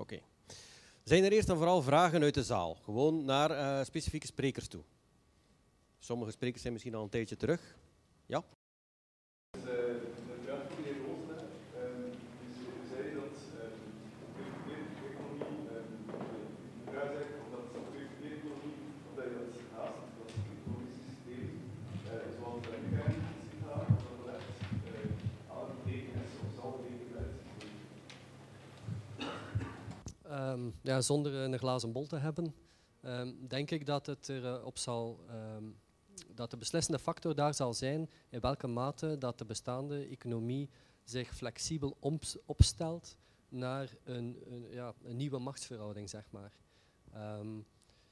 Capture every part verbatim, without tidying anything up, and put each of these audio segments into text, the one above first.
Okay. Zijn er eerst en vooral vragen uit de zaal? Gewoon naar uh, specifieke sprekers toe. Sommige sprekers zijn misschien al een tijdje terug. Ja? Dus, uh, een vraag voor meneer Roosnaar. Um, dus u zei dat um, de economie, um, de vraag is eigenlijk of dat de economie, of dat je dat haast, dat het economische systeem, uh, zoals dat nu eigenlijk is gegaan, of dat dat echt uh, alle betekenis of zal betekenis Um, ja, zonder een glazen bol te hebben, um, denk ik dat het erop uh, zal, um, dat de beslissende factor daar zal zijn in welke mate dat de bestaande economie zich flexibel opstelt naar een, een, ja, een nieuwe machtsverhouding, zeg maar. Um,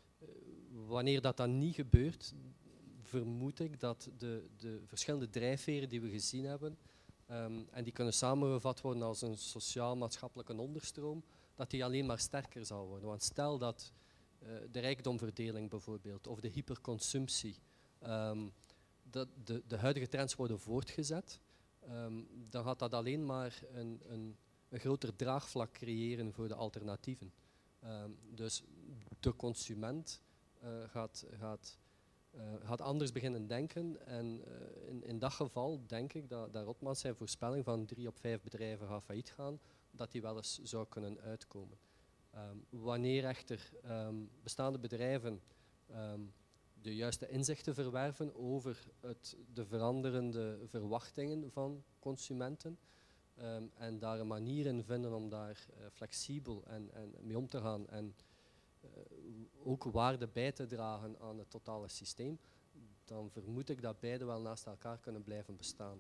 wanneer dat dan niet gebeurt, vermoed ik dat de, de verschillende drijfveren die we gezien hebben, um, en die kunnen samengevat worden als een sociaal-maatschappelijke onderstroom, dat die alleen maar sterker zal worden. Want stel dat uh, de rijkdomverdeling bijvoorbeeld, of de hyperconsumptie, um, dat de, de huidige trends worden voortgezet, um, dan gaat dat alleen maar een, een, een groter draagvlak creëren voor de alternatieven. Um, dus de consument uh, gaat, gaat, uh, gaat anders beginnen denken en uh, in, in dat geval denk ik dat, dat Rotmans zijn voorspelling van drie op vijf bedrijven gaat failliet gaan, dat die wel eens zou kunnen uitkomen. Um, wanneer echter um, bestaande bedrijven um, de juiste inzichten verwerven over het, de veranderende verwachtingen van consumenten um, en daar een manier in vinden om daar uh, flexibel en, en mee om te gaan en uh, ook waarde bij te dragen aan het totale systeem, dan vermoed ik dat beide wel naast elkaar kunnen blijven bestaan.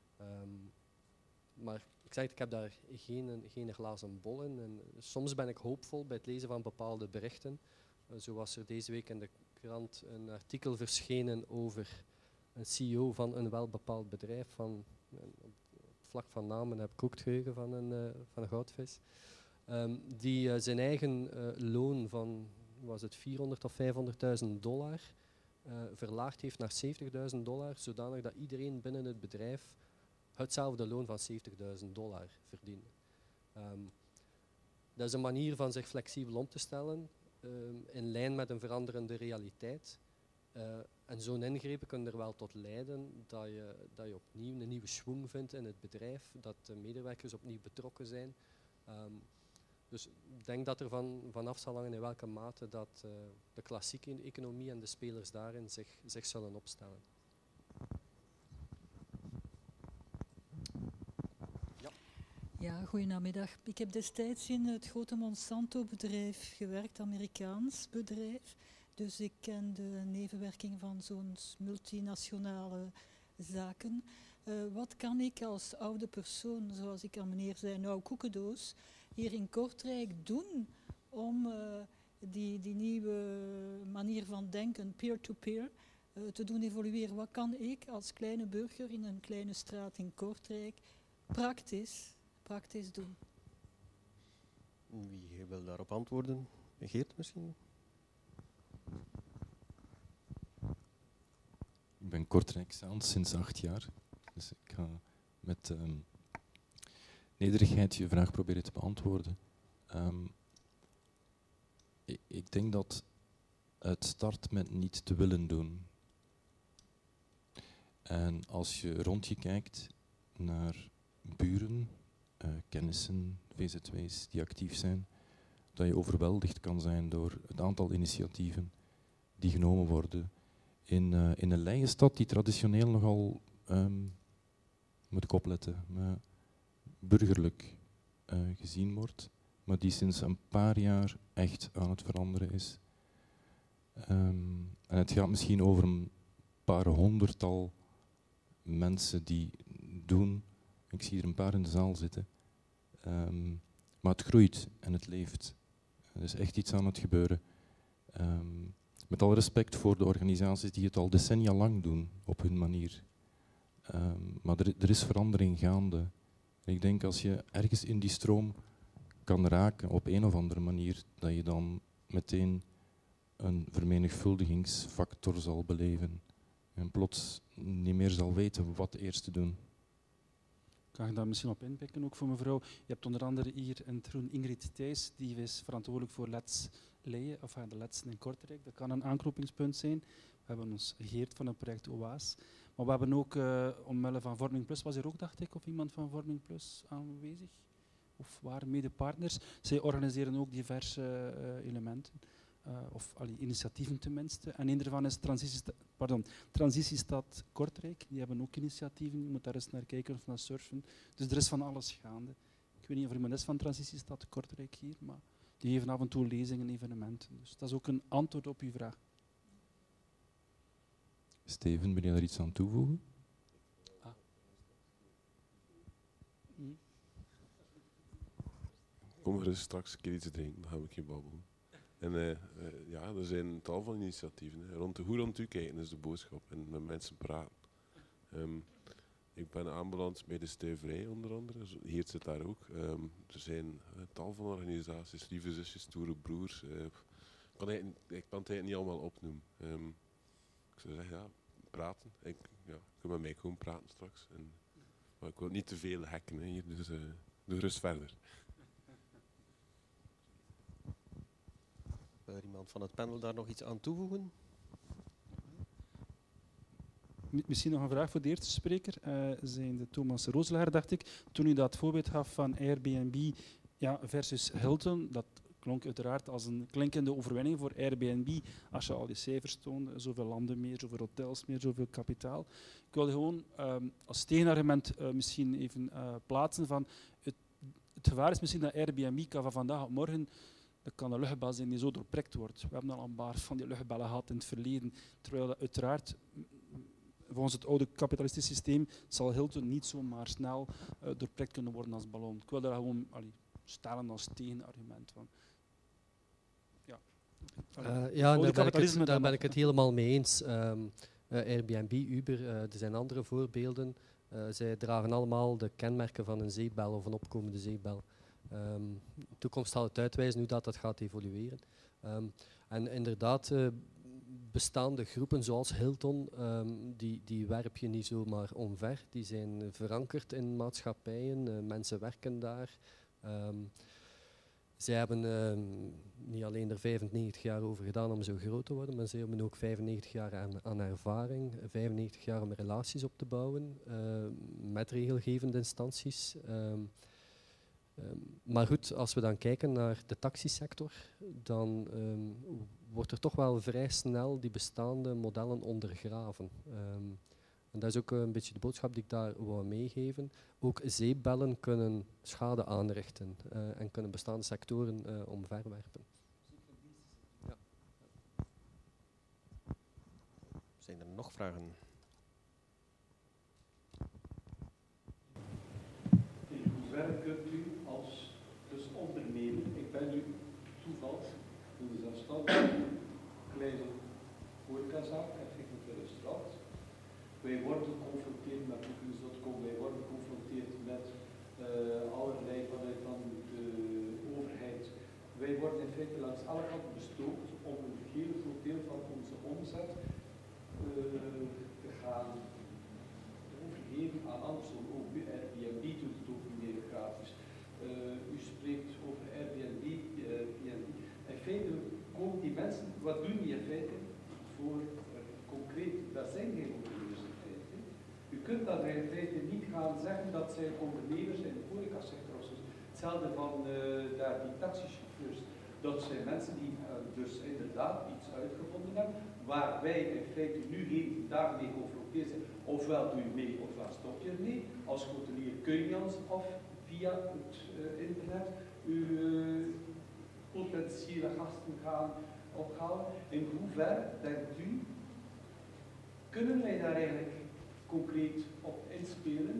Um, maar ik zeg, ik heb daar geen, geen glazen bol in. En soms ben ik hoopvol bij het lezen van bepaalde berichten. Uh, zo was er deze week in de krant een artikel verschenen over een C E O van een welbepaald bedrijf. Van, uh, op het vlak van namen heb ik ook het geheugen van een, uh, van een goudvis. Um, die uh, zijn eigen uh, loon van was het vierhonderd of vijfhonderdduizend dollar uh, verlaagd heeft naar zeventigduizend dollar, zodanig dat iedereen binnen het bedrijf hetzelfde loon van zeventigduizend dollar verdienen. Um, dat is een manier van zich flexibel om te stellen, um, in lijn met een veranderende realiteit. Uh, en zo'n ingrepen kunnen er wel tot leiden dat je, dat je opnieuw een nieuwe schwung vindt in het bedrijf, dat de medewerkers opnieuw betrokken zijn. Um, dus ik denk dat er van, vanaf zal hangen in welke mate dat uh, de klassieke economie en de spelers daarin zich, zich zullen opstellen. Ja, goedenamiddag. Ik heb destijds in het grote Monsanto-bedrijf gewerkt, Amerikaans bedrijf. Dus ik ken de nevenwerking van zo'n multinationale zaken. Uh, wat kan ik als oude persoon, zoals ik aan meneer zei, nou koekendoos, hier in Kortrijk doen om uh, die, die nieuwe manier van denken, peer-to-peer, uh, te doen evolueren? Wat kan ik als kleine burger in een kleine straat in Kortrijk praktisch praktisch doen? Wie wil daarop antwoorden? Geert misschien? Ik ben Kortrijksaans sinds acht jaar. Dus ik ga met um, nederigheid je vraag proberen te beantwoorden. Um, ik, ik denk dat het start met niet te willen doen. En als je rond je kijkt naar buren, Uh, kennissen, V Z W's die actief zijn, dat je overweldigd kan zijn door het aantal initiatieven die genomen worden in, uh, in een Leijenstad die traditioneel nogal, um, moet ik opletten, maar burgerlijk uh, gezien wordt, maar die sinds een paar jaar echt aan het veranderen is. Um, en het gaat misschien over een paar honderdtal mensen die doen. Ik zie er een paar in de zaal zitten. Um, maar het groeit en het leeft. Er is echt iets aan het gebeuren. Um, met alle respect voor de organisaties die het al decennia lang doen, op hun manier. Um, maar er, er is verandering gaande. En ik denk als je ergens in die stroom kan raken op een of andere manier, dat je dan meteen een vermenigvuldigingsfactor zal beleven. En plots niet meer zal weten wat eerst te doen. Ik kan ik daar misschien op inpikken, ook voor mevrouw. Je hebt onder andere hier in het groen Ingrid Thijs, die is verantwoordelijk voor Let's Leien, of de Letsen in Kortrijk. Dat kan een aanknopingspunt zijn. We hebben ons geheerd van het project O A S. Maar we hebben ook, uh, omwille van Vorming Plus, was er ook, dacht ik, of iemand van Vorming Plus aanwezig? Of waren medepartners? Zij organiseren ook diverse uh, elementen. Uh, of allee, initiatieven tenminste. En een daarvan is Transitiestad, pardon, Transitiestad Kortrijk. Die hebben ook initiatieven. Je moet daar eens naar kijken of naar surfen. Dus er is van alles gaande. Ik weet niet of er iemand is van Transitiestad Kortrijk hier, maar die geven af en toe lezingen en evenementen. Dus dat is ook een antwoord op uw vraag. Steven, ben je daar iets aan toevoegen? Ah. Hm. Kom gerust straks een keer iets drinken, dan ga ik je babbelen. En uh, uh, ja, er zijn tal van initiatieven. Hè. Rond de, hoe rond u kijken is de boodschap en met mensen praten. Um, ik ben aanbeland bij de Stuiverij onder andere, hier zit daar ook. Um, er zijn uh, tal van organisaties, Lieve Zusjes, Stoere Broers. Uh, ik, kan ik kan het eigenlijk niet allemaal opnoemen. Um, ik zou zeggen, ja, praten. Ik, ja, je kunt met mij komen praten straks. En, maar ik wil niet te veel hacken hè, hier, dus uh, doe rust verder. Wil er iemand van het panel daar nog iets aan toevoegen? Misschien nog een vraag voor de eerste spreker. Uh, zijn de Thomas Roselaar, dacht ik. Toen u dat voorbeeld gaf van Airbnb ja, versus Hilton, dat klonk uiteraard als een klinkende overwinning voor Airbnb. Als je al die cijfers toonde, zoveel landen meer, zoveel hotels meer, zoveel kapitaal. Ik wilde gewoon um, als tegenargument uh, misschien even uh, plaatsen van het, het gevaar is misschien dat Airbnb kan van vandaag op morgen. Dat kan een luchtbel zijn die zo doorprikt wordt. We hebben al een paar van die luchtbellen gehad in het verleden. Terwijl dat uiteraard, volgens het oude kapitalistische systeem, zal Hilton niet zomaar snel uh, doorprikt kunnen worden als ballon. Ik wil daar gewoon allee, stellen als tegenargument van. Ja, uh, ja daar, ben ik het, daar ben ik het helemaal mee eens. Um, uh, Airbnb, Uber, uh, er zijn andere voorbeelden. Uh, zij dragen allemaal de kenmerken van een zeepbel of een opkomende zeepbel. Um, de toekomst zal het uitwijzen hoe dat, dat gaat evolueren. Um, en inderdaad, uh, bestaande groepen zoals Hilton, um, die, die werp je niet zomaar omver. Die zijn verankerd in maatschappijen, uh, mensen werken daar. Um, zij hebben uh, niet alleen er vijfennegentig jaar over gedaan om zo groot te worden, maar ze hebben ook vijfennegentig jaar aan, aan ervaring, vijfennegentig jaar om relaties op te bouwen uh, met regelgevende instanties. Um, Um, maar goed, als we dan kijken naar de taxisector, dan um, wordt er toch wel vrij snel die bestaande modellen ondergraven. Um, en dat is ook een beetje de boodschap die ik daar wou meegeven. Ook zeepbellen kunnen schade aanrichten uh, en kunnen bestaande sectoren uh, omverwerpen. Ja. Zijn er nog vragen? In hoeverre kunt u als dus ondernemer, ik ben nu toevallig in de zelfstandige kleine horecazaak, effectief een restaurant. Wij worden geconfronteerd met boekings punt com, wij worden geconfronteerd met uh, allerlei vanuit van de overheid. Wij worden in feite langs alle kanten bestookt om een heel groot deel van onze omzet uh, te gaan overgeven aan Amazon. Ook Airbnb doet het ook niet meer gratis. Uh, u spreekt over Airbnb. Uh, in feite komen die mensen, wat doen die in feite voor uh, concreet? Dat zijn geen ondernemers in feite. U kunt dat in feite niet gaan zeggen dat zijn ondernemers in de horecasector. Hetzelfde van uh, daar die taxichauffeurs. Dat zijn mensen die uh, dus inderdaad iets uitgevonden hebben, waar wij in feite nu geen daarmee geconfronteerd zijn. Ofwel doe je mee, ofwel stop je ermee. Als hotelier kun je ons af via het uh, internet uw uh, potentiële gasten gaan ophalen. In hoeverre, denkt u, kunnen wij daar eigenlijk concreet op inspelen,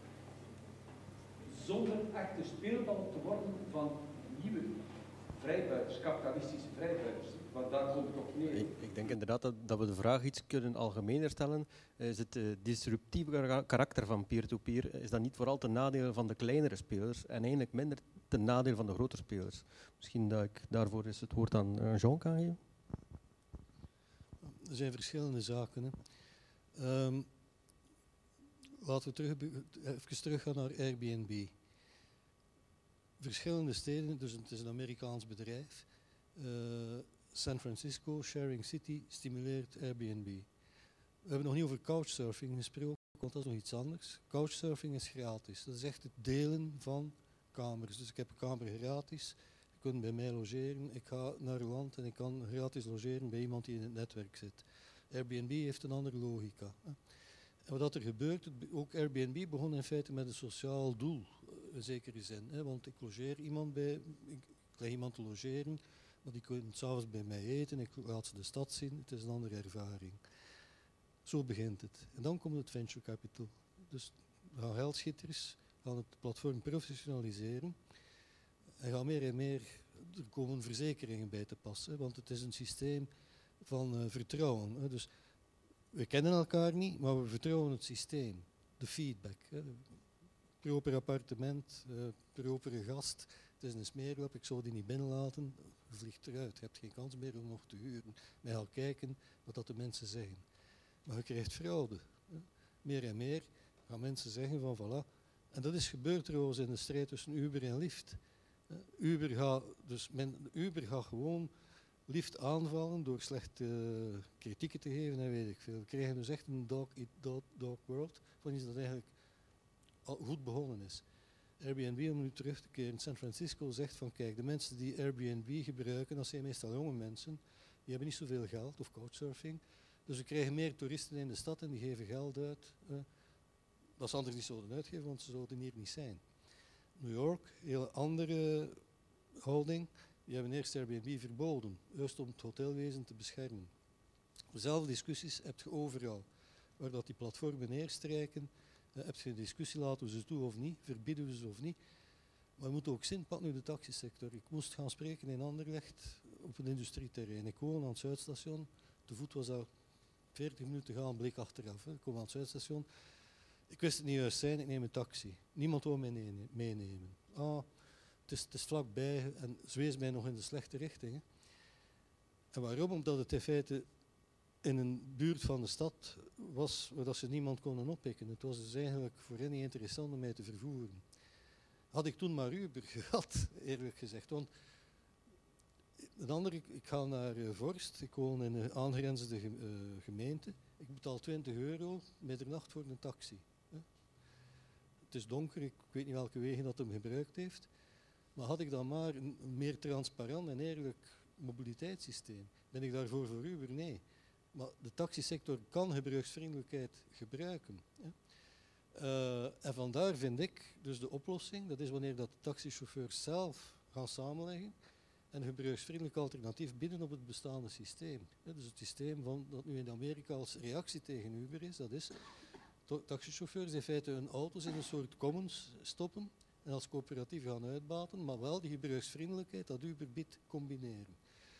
zonder echte speelbal te worden van nieuwe vrijbuiters, kapitalistische vrijbuiters? Want daar komt het op neer. Ik, ik denk inderdaad dat, dat we de vraag iets kunnen algemener stellen. Is het uh, disruptieve karakter van peer-to-peer, is dat niet vooral ten nadele van de kleinere spelers en eigenlijk minder ten nadele van de grotere spelers? Misschien dat ik daarvoor eens het woord aan uh, Jean kan geven. Er zijn verschillende zaken. Hè. Um, laten we terug, even teruggaan naar Airbnb. Verschillende steden, dus het is een Amerikaans bedrijf. Uh, San Francisco, Sharing City, stimuleert Airbnb. We hebben nog niet over couchsurfing gesproken, want dat is nog iets anders. Couchsurfing is gratis. Dat is echt het delen van kamers. Dus ik heb een kamer gratis. Je kunt bij mij logeren. Ik ga naar een land en ik kan gratis logeren bij iemand die in het netwerk zit. Airbnb heeft een andere logica. En wat er gebeurt, ook Airbnb begon in feite met een sociaal doel, in zekere zin. Hè, want ik logeer iemand bij, ik krijg iemand te logeren, maar die kunnen s'avonds bij mij eten, ik laat ze de stad zien, het is een andere ervaring. Zo begint het. En dan komt het venture capital. Dus gaan geldschieters gaan het platform professionaliseren en gaan meer en meer, er komen verzekeringen bij te passen, want het is een systeem van uh, vertrouwen. Hè. Dus we kennen elkaar niet, maar we vertrouwen het systeem, de feedback. Hè. Proper appartement, uh, propere gast, het is een smeerlap, ik zou die niet binnenlaten, je vliegt eruit, je hebt geen kans meer om nog te huren. Men gaat kijken wat dat de mensen zeggen. Maar je krijgt fraude. Hè. Meer en meer gaan mensen zeggen van voilà. En dat is gebeurd trouwens in de strijd tussen Uber en Lyft. Uh, Uber gaat, dus men, Uber gaat gewoon Lyft aanvallen door slechte uh, kritieken te geven en weet ik veel. We krijgen dus echt een dog eat dog, dog world van iets dat eigenlijk al goed begonnen is. Airbnb, om nu terug te keren, San Francisco zegt van kijk, de mensen die Airbnb gebruiken, dat zijn meestal jonge mensen, die hebben niet zoveel geld of couchsurfing. Dus we krijgen meer toeristen in de stad en die geven geld uit. Uh, dat ze anders niet zouden uitgeven, want ze zouden hier niet zijn. New York, hele andere houding. Die hebben eerst Airbnb verboden, juist om het hotelwezen te beschermen. Dezelfde discussies heb je overal. Waar dat die platformen neerstrijken, uh, heb je een discussie, laten we ze toe of niet, verbieden we ze of niet. Maar we moeten ook zien, pak nu de taxisector. Ik moest gaan spreken in Anderlecht op een industrieterrein. Ik woon aan het Zuidstation, te voet was dat veertig minuten gaan, bleek achteraf. Hè. Ik kom aan het Zuidstation. Ik wist het niet juist zijn, ik neem een taxi. Niemand wil mij meenemen. Ah, het is, het is vlakbij en zwees mij nog in de slechte richting. Hè. En waarom? Omdat het in feite in een buurt van de stad was waar ze niemand konden oppikken. Het was dus eigenlijk voor hen niet interessant om mij te vervoeren. Had ik toen maar Uber gehad, eerlijk gezegd. Want een ander, ik, ik ga naar uh, Vorst, ik woon in een aangrenzende ge, uh, gemeente. Ik betaal twintig euro middernacht voor een taxi. Hè. Het is donker, ik weet niet welke wegen dat hem gebruikt heeft. Maar had ik dan maar een, een meer transparant en eerlijk mobiliteitssysteem? Ben ik daarvoor voor Uber? Nee. Maar de taxisector kan gebruiksvriendelijkheid gebruiken. Hè. Uh, en vandaar vind ik dus de oplossing, dat is wanneer dat de taxichauffeurs zelf gaan samenleggen en een gebruiksvriendelijk alternatief bieden op het bestaande systeem. Hè. Dus het systeem van, dat nu in Amerika als reactie tegen Uber is, dat is taxichauffeurs in feite hun auto's in een soort commons stoppen en als coöperatief gaan uitbaten, maar wel die gebruiksvriendelijkheid dat Uber biedt combineren.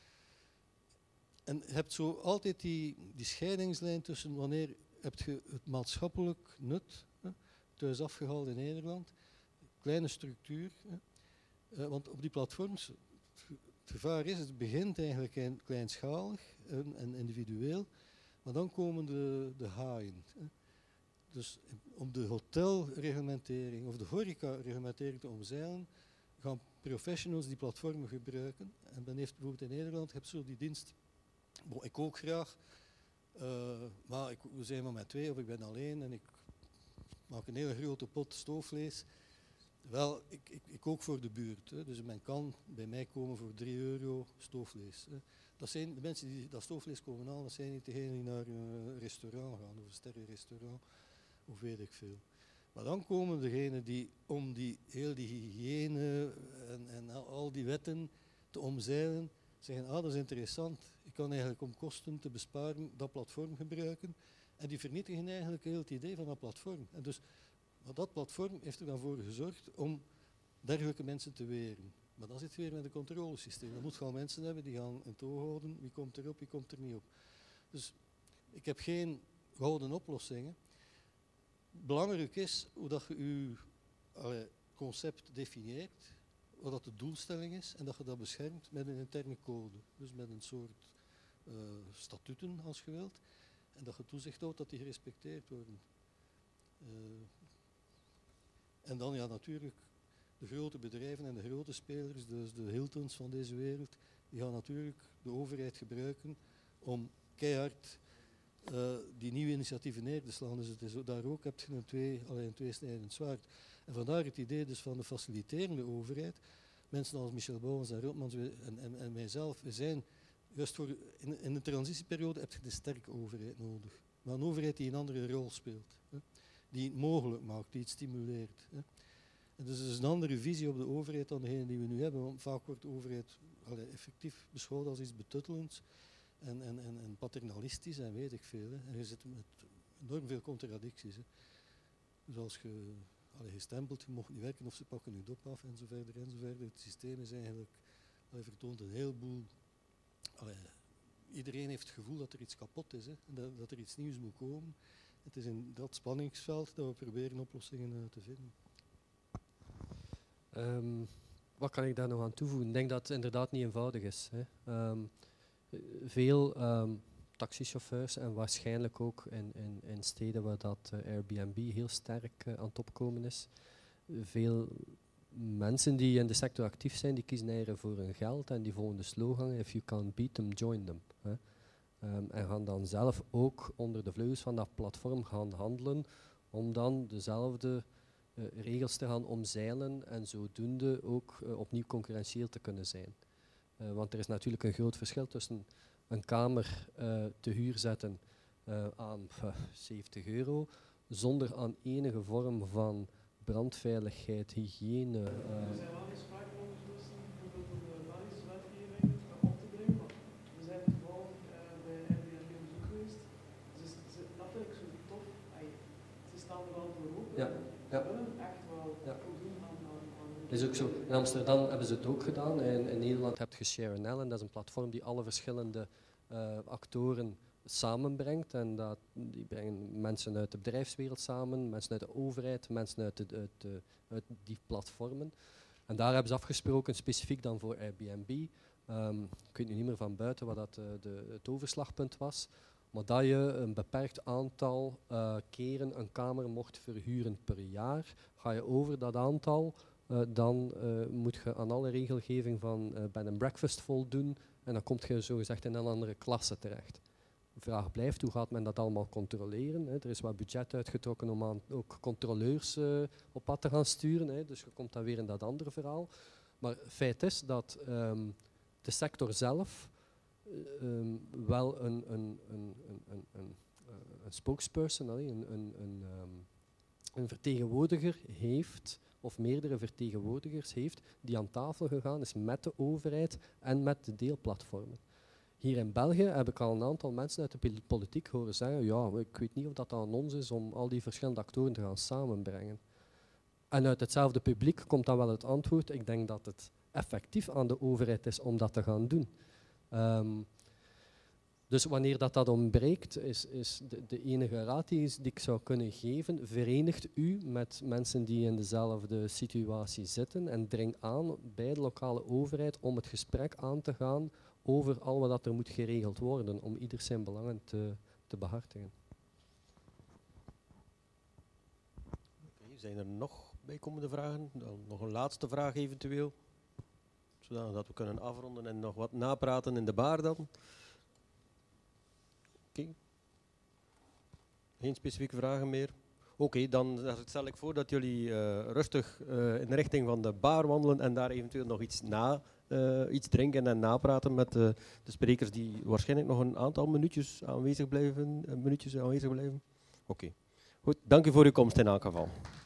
En je hebt zo altijd die, die scheidingslijn tussen wanneer heb je het maatschappelijk nut, hè, thuis afgehaald in Nederland, kleine structuur, hè, uh, want op die platforms, het gevaar is, het begint eigenlijk kleinschalig en, en individueel, maar dan komen de, de haaien. Hè. Dus om de hotelreglementering of de horeca-reglementering te omzeilen, gaan professionals die platformen gebruiken. En men heeft bijvoorbeeld in Nederland, heb zo die dienst, bon, ik ook graag, uh, maar ik, we zijn maar met twee of ik ben alleen en ik maak een hele grote pot stoofvlees. Wel, ik, ik, ik kook voor de buurt, hè, dus men kan bij mij komen voor drie euro stoofvlees. Hè. Dat zijn de mensen die dat stoofvlees komen halen, dat zijn niet degenen die naar een restaurant gaan of een sterrenrestaurant of weet ik veel. Maar dan komen degenen die om die, heel die hygiëne en, en al die wetten te omzeilen, zeggen, ah, dat is interessant, ik kan eigenlijk om kosten te besparen dat platform gebruiken. En die vernietigen eigenlijk heel het idee van dat platform. En dus, maar dat platform heeft er dan voor gezorgd om dergelijke mensen te weren. Maar dan zit je weer met een controlesysteem. Dan moet je al mensen hebben die gaan in toog houden, wie komt erop, wie komt er niet op. Dus ik heb geen gouden oplossingen. Belangrijk is hoe dat je je allee, concept definieert, wat dat de doelstelling is en dat je dat beschermt met een interne code. Dus met een soort uh, statuten als je wilt. En dat je toezicht houdt dat die gerespecteerd worden. Uh, en dan ja, natuurlijk de grote bedrijven en de grote spelers, dus de Hiltons van deze wereld, die gaan natuurlijk de overheid gebruiken om keihard uh, die nieuwe initiatieven neer te slaan. Dus het is, daar ook heb je een, twee, allee, een tweesnijdend zwaard. En vandaar het idee dus van de faciliterende overheid. Mensen als Michel Bouwens en Rotmans en, en, en mijzelf, we zijn juist voor, in, in de transitieperiode heb je de sterke overheid nodig. Maar een overheid die een andere rol speelt. Hè. Die het mogelijk maakt, die het stimuleert. Hè. En dus het is een andere visie op de overheid dan degene die we nu hebben. Want vaak wordt de overheid allee, effectief beschouwd als iets betuttelends en, en, en, en paternalistisch en weet ik veel. Hè. En je zit met enorm veel contradicties. Hè. Dus als je allee, gestempeld, je mocht niet werken of ze pakken je dop af en zo verder en zo verder. Het systeem is eigenlijk, allee, vertoont een heleboel. Allee, iedereen heeft het gevoel dat er iets kapot is, hè, en dat, dat er iets nieuws moet komen. Het is in dat spanningsveld dat we proberen oplossingen uh, te vinden. Um, wat kan ik daar nog aan toevoegen? Ik denk dat het inderdaad niet eenvoudig is. Hè. Um, veel um, taxichauffeurs en waarschijnlijk ook in, in, in steden waar dat uh, Airbnb heel sterk uh, aan het opkomen is. Veel mensen die in de sector actief zijn, die kiezen eigenlijk voor hun geld en die volgen de slogan if you can't beat them, join them. Hè. Um, en gaan dan zelf ook onder de vleugels van dat platform gaan handelen om dan dezelfde uh, regels te gaan omzeilen en zodoende ook uh, opnieuw concurrentieel te kunnen zijn. Uh, want er is natuurlijk een groot verschil tussen een kamer uh, te huur zetten uh, aan uh, zeventig euro zonder aan enige vorm van brandveiligheid, hygiëne. Uh. Er zijn wel eens sprake van oplossingen, bijvoorbeeld om de Belgische wetgeving op te brengen, maar we zijn toevallig uh, bij Airbnb op bezoek geweest. Dus ze, dat vind ik zo tof. Ay, ze staan er al voor open. Ja. Ze ja. willen echt wel ja. voldoen aan, aan, aan dat is ook zo. In Amsterdam hebben ze het ook gedaan. In, in Nederland heb je Share N L en dat is een platform die alle verschillende uh, actoren samenbrengt. En dat, die brengen mensen uit de bedrijfswereld samen, mensen uit de overheid, mensen uit, de, uit, de, uit die platformen. En daar hebben ze afgesproken, specifiek dan voor Airbnb. Um, ik weet nu niet meer van buiten wat dat, uh, de, het overslagpunt was, maar dat je een beperkt aantal uh, keren een kamer mocht verhuren per jaar. Ga je over dat aantal, uh, dan uh, moet je aan alle regelgeving van uh, bed and breakfast voldoen en dan kom je zogezegd in een andere klasse terecht. De vraag blijft, hoe gaat men dat allemaal controleren? Hè? Er is wat budget uitgetrokken om aan ook controleurs uh, op pad te gaan sturen, hè? Dus je komt dan weer in dat andere verhaal. Maar feit is dat um, de sector zelf uh, um, wel een, een, een, een, een, een, een spokesperson, een, een, een, um, een vertegenwoordiger heeft, of meerdere vertegenwoordigers heeft, die aan tafel gegaan is met de overheid en met de deelplatformen. Hier in België heb ik al een aantal mensen uit de politiek horen zeggen, ja, ik weet niet of dat aan ons is om al die verschillende actoren te gaan samenbrengen. En uit hetzelfde publiek komt dan wel het antwoord, ik denk dat het effectief aan de overheid is om dat te gaan doen. Um, dus wanneer dat, dat ontbreekt, is, is de, de enige raad die, is, die ik zou kunnen geven, verenigt u met mensen die in dezelfde situatie zitten en dring aan bij de lokale overheid om het gesprek aan te gaan over al wat er moet geregeld worden, om ieder zijn belangen te, te behartigen. Okay, zijn er nog bijkomende vragen? Dan nog een laatste vraag eventueel, zodat we kunnen afronden en nog wat napraten in de bar dan. Oké. Okay. Geen specifieke vragen meer? Oké, okay, dan stel ik voor dat jullie uh, rustig uh, in de richting van de bar wandelen en daar eventueel nog iets na Uh, iets drinken en napraten met uh, de sprekers die waarschijnlijk nog een aantal minuutjes aanwezig blijven. Uh, minuutjes aanwezig blijven. Oké. Okay. Goed, dank u voor uw komst in elk geval.